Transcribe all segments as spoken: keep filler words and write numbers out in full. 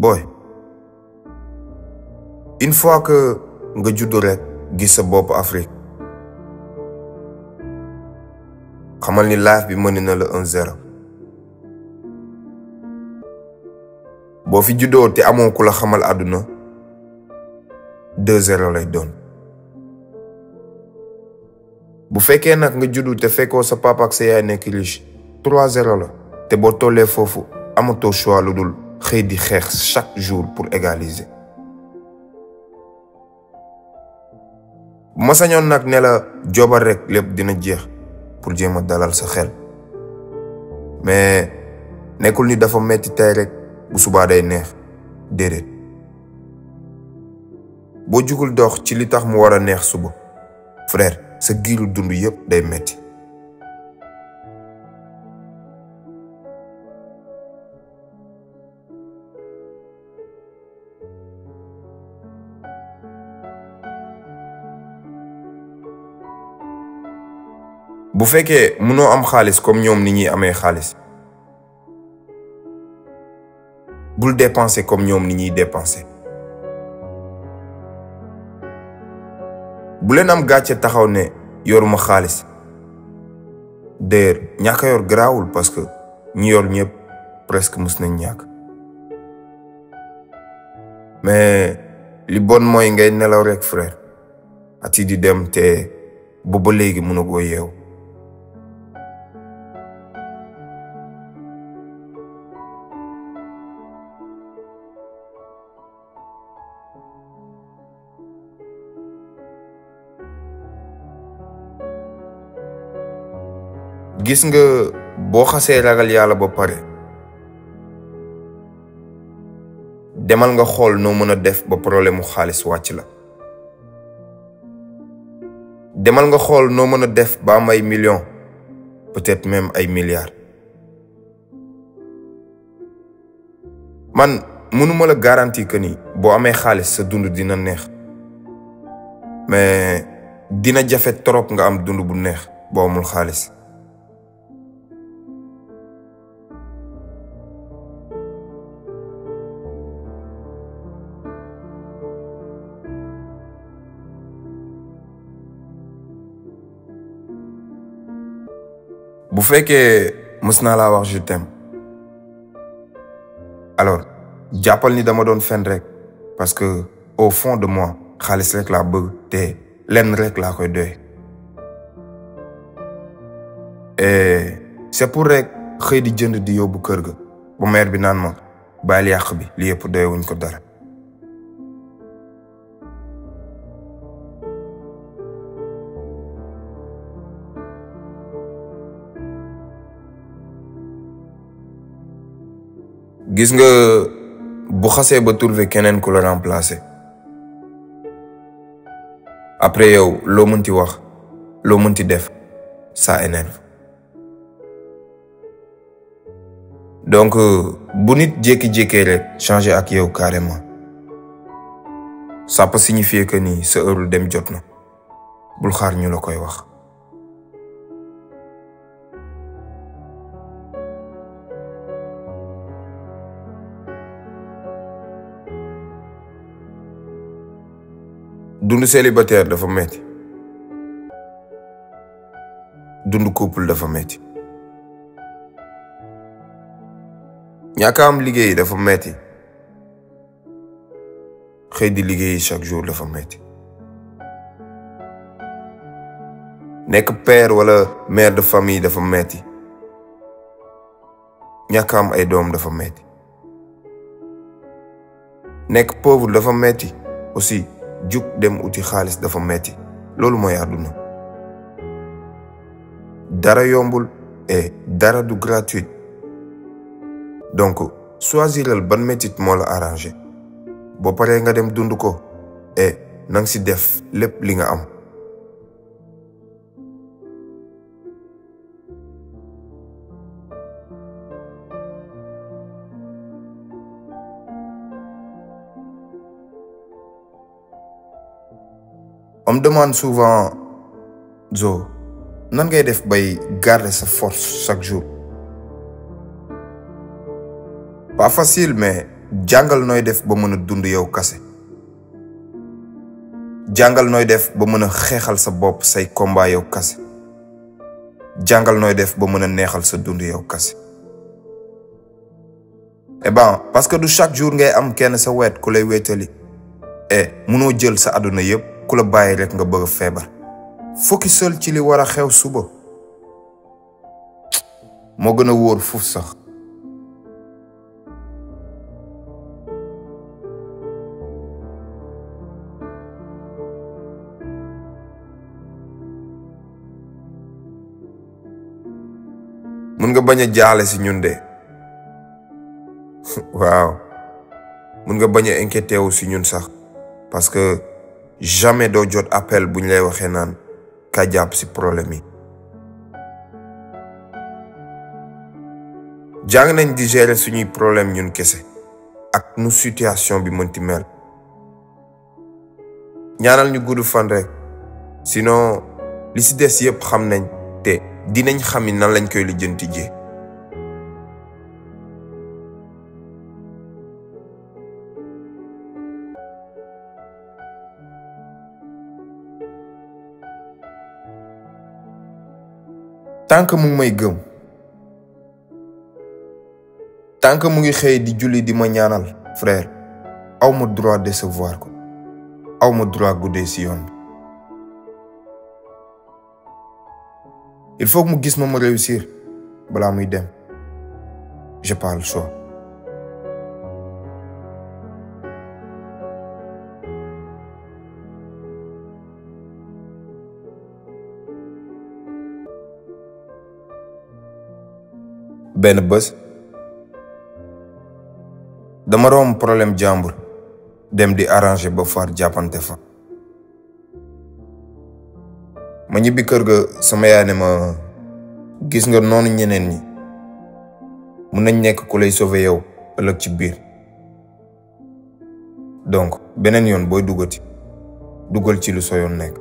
boy une fois que nga juddu rek gis sa bopp Afrique xamal ni life bi mën na la un zéro boo fi juddoo te amoo ku la xamal àdduna deux zéro lay doon bu fekkee nag nga juddu te fekkoo sa papa ak sa yaay nekk riche trois zéro la te boo tollee foofu amatoo choix lu dul xëy di xeex chaque jour pour égaliser bu ma sañoon nag ne la jobal rek lépp dina jeex pour jéem a dalal sa xel mais nekkul ni dafa metti tey rek bu subaa day neex déedéet boo jugul dox ci li tax mu war a neex suba frère sa giiru dund yépp day metti bu fekkee mënoo am xaalis comme ñoom ni ñuy amee xaalis bul dépenser comme ñoom ni ñuy dépenser bu leen am gàcce taxaw ne yoruma xaalis d'ailleurs ñàkk a yor garaawul parce que ñi yor ñëpp presque mus nañ ñàkk mais li bon mooy ngay nelaw rek frère ati di dem te booba léegi mënagoo yeew gis nga boo xasee ragal yàlla ba pare demal nga xool noo mën a def ba problème mu xaalis wàcc la demal nga xool noo mën a def ba am ay millions peut-être même ay milliards man mënuma la garantie que ni boo amee xaalis sa dund dina neex mais dina jafe trop nga am dund bu neex boo amul xaalis bu fekkee mës naa laa wax je t'aime alors jàppal ni dama doon fen rek parce que au fond de moi xaalis rek laa bëgg te lenn rek laa koy doy et c'est pour rek xëy di jënd di yóbbu kër ga bu mère bi naan ma bàyyil yàq bi li yëpp doy wuñ ko dara gis nga bu xasee ba trouver keneen ku la remplacer après yow loo mënti wax loo mënti def ça énerve donc bu nit jékki-jékkee rek changer ak yow carrément ça peut signifier que ni sa heure dem jot na bul xaar ñu la koy wax dund célibataire dafa metti dund couple dafa metti ñàkk a am liggéey dafa metti xëy di liggéey chaque jour dafa metti nekk père wala mère de famille dafa metti ñàkk a am ay doom dafa metti nekk pauvre dafa metti aussi juk dem uti xaalis dafa metti loolu mooy àdduna dara yombul et dara du gratuit donc choisiral ban métit moo la arrangé boo paree nga dem dund ko et nang si def lépp li nga am on me demande souvent Zo nan ngay def bay garder sa force chaque jour pas facile mais jàngal nooy def ba mën a dund yow kase jàngal nooy def ba mën a xeexal sa bopp say combat yow kase jàngal nooy def ba mën a neexal sa dund yow kase. Eh ben parce que du chaque jour ngay am kenn sa wet ku lay wéetali eh munoo jël sa àdduna yépp ku la bàyyi rek nga bëgg a feebar focusal ci li war a xew suba moo gën a wóor fuuf sax. mun nga bañ a jaaxle si ñun de waaw mun nga bañ a inquiété wu si ñun sax parce que jamais doo jot appel buñ lay waxee naan ka jàpp si problème yi. jàng nañ di gérer suñuy problème ñun kese ak nu situation bi mënti mel ñaanal ñu gudd fan rek sinon li si des yépp xam nañ te dinañ xam nan lañ koy lijjanti jee. tant que mu ngi may gëm tant que mu ngi xëy di julli di ma ñaanal frère aw ma droit décevoir ko aw ma droit guddee si yoon bi. il faut que mu gis ma ma réussir balaa muy dem j'ai pas le choix. benn bés dama romb problème jàmbur dem di arranger ba far jàppante fa ma ñibbi kër ga sama yaay ne ma gis nga noonu ñeneen ñi mun nañ nekk ku lay sauver yow ëllëg ci biir donc beneen yoon booy duggati duggal ci lu soo yoon nekk.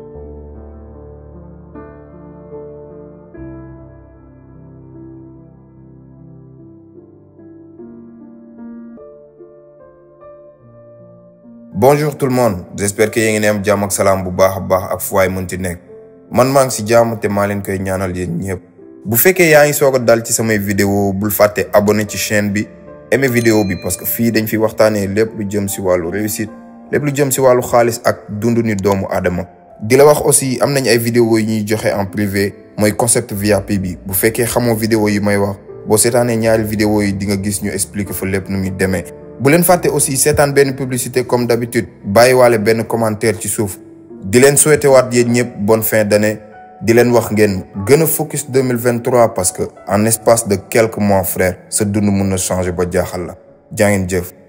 Bonjour tout le monde, j'espère que yéen ngi am jàmm ak salaam bu baax a baax ak fu waay mënti nekk man maa ngi si jàmm te maa leen koy ñaanal yéen ñëpp. bu fekkee yaa ngi soog a dal ci samay vidéo bul fàtte abonné ci chaîne bi aimé vidéo bi parce que fii dañ fi waxtaanee lépp lu jëm si wàllu réussite lépp lu jëm si wàllu xaalis ak dundu ni doomu aadama. di la wax aussi am nañ ay vidéo yi ñuy joxe en privé mooy concept V I P bi bu fekkee xamoo vidéo yi may wax boo seetaanee ñaari vidéo yi di nga gis ñu expliquer fa lépp nu muy demee. bu leen fàtte aussi seetaan benn publicité comme d'habitude bàyyiwaale benn commentaire ci suuf di leen souhaiter waat yéen ñëpp bonne fin d'année di leen wax ngeen gën a focus deux mille vingt-trois parce que en espace de quelques mois frère sa dund mun na changer ba jaaxal la jaa ngeen jëf.